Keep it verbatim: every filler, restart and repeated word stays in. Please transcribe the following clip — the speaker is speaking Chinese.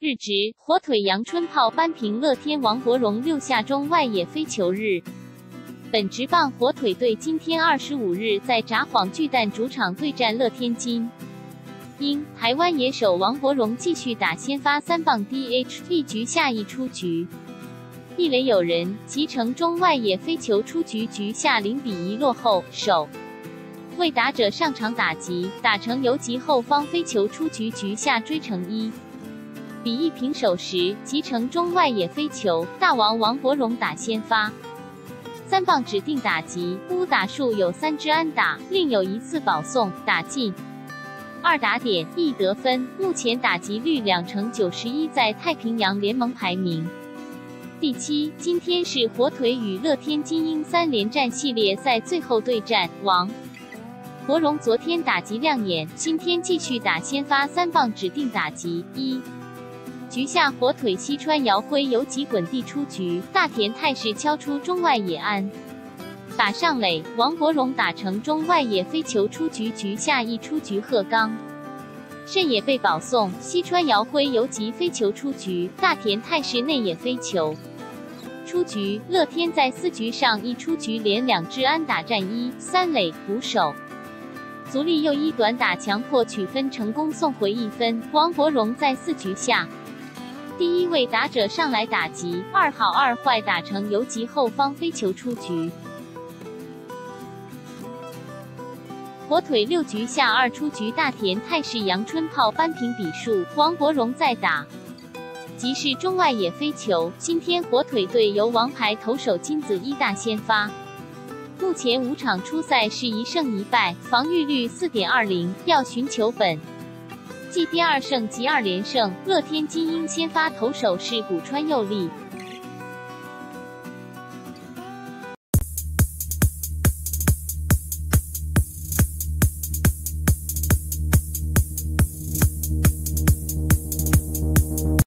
日职火腿阳春炮扳平乐天王柏荣六下中外野飞球日。本职棒火腿队今天二十五日在札幌巨蛋主场对战乐天金鹰，台湾野手王柏荣继续打先发三棒 D H， 一局下一出局，一垒有人，击成中外野飞球出局，局下零比一落后，首为打者上场打击，打成游击后方飞球出局，局下追成一比一平手时，击成中外野飞球，大王王柏荣打先发，三棒指定打击，乌打数有三支安打，另有一次保送，打进二打点，一得分，目前打击率两成九十一，在太平洋联盟排名第七。今天是火腿与乐天金鹰三连战系列赛最后对战，王柏荣昨天打击亮眼，今天继续打先发三棒指定打击，一局下火腿西川遥辉游击滚地出局，大田泰示敲出中外野安打上垒，王柏荣打成中外野飞球出局，局下一出局鹤冈慎也被保送，西川遥辉游击飞球出局，大田泰示内野飞球出局。乐天在四局上一出局连两支安打战一三垒，捕手足利又一短打强迫取分成功送回一分。王柏荣在四局下第一位打者上来打击，二好二坏打成游击后方飞球出局。火腿六局下二出局，大田泰示阳春炮扳平比数，王柏荣再打即是中外野飞球。今天火腿队由王牌投手金子一大先发，目前五场出赛是一胜一败，防御率 四点二零， 要寻求本季第二胜及二连胜。乐天金鹰先发投手是古川佑利。